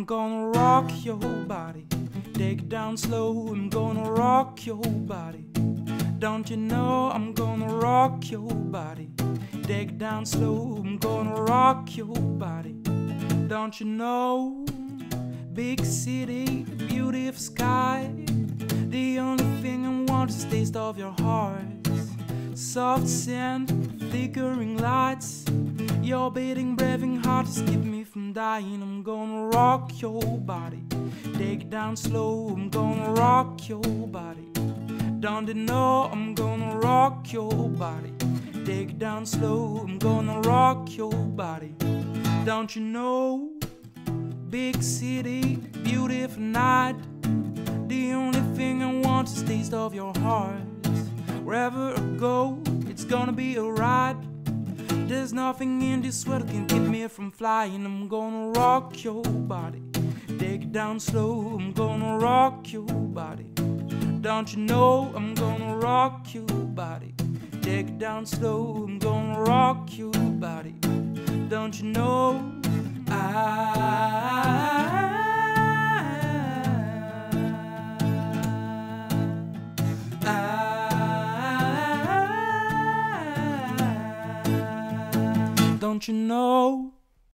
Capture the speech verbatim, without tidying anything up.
I'm gonna rock your body. Take it down slow, I'm gonna rock your body. Don't you know I'm gonna rock your body? Take it down slow, I'm gonna rock your body. Don't you know? Big city, beautiful sky. The only thing I want is the taste of your heart. Soft sand, flickering lights. Your beating, breathing heart has kept me from dying. I'm gonna rock your body. Take it down slow, I'm gonna rock your body. Don't you know I'm gonna rock your body? Take it down slow, I'm gonna rock your body. Don't you know? Big city, beautiful night. The only thing I want is the taste of your heart. Wherever I go, it's gonna be alright. There's nothing in this world that can keep me from flying. I'm gonna rock your body. Take it down slow, I'm gonna rock your body. Don't you know I'm gonna rock your body? Take it down slow, I'm gonna rock your body. Don't you know I Don't you know?